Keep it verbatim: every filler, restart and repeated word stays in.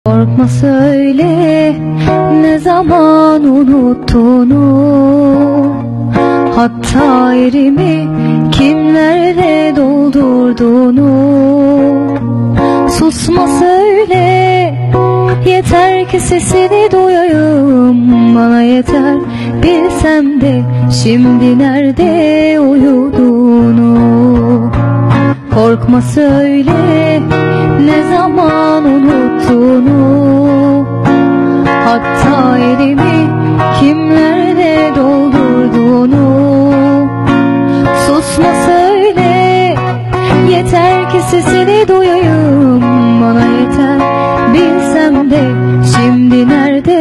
Korkma söyle, ne zaman unuttuğunu, hatta yerimi kimlerle doldurduğunu. Susma söyle, yeter ki sesini duyayım. Bana yeter, bilsem de şimdi nerede uyuduğunu. Korkma söyle, ne zaman unuttuğunu, hatta elimi kimlerle doldurduğunu. Susma söyle, yeter ki sesini duyayım. Bana yeter, bilsem de şimdi nerede